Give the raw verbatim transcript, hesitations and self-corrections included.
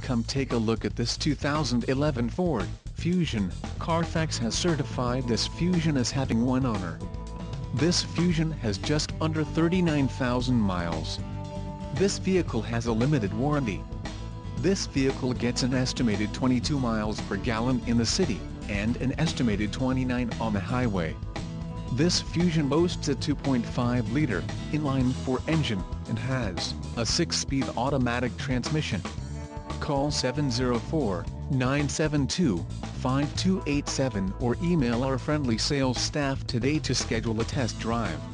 Come take a look at this two thousand eleven Ford Fusion. Carfax has certified this Fusion as having one owner. This Fusion has just under thirty-nine thousand miles. This vehicle has a limited warranty. This vehicle gets an estimated twenty-two miles per gallon in the city, and an estimated twenty-nine on the highway. This Fusion boasts a two point five liter inline-four engine, and has a six-speed automatic transmission. Call seven zero four, nine seven two, five two eight seven or email our friendly sales staff today to schedule a test drive.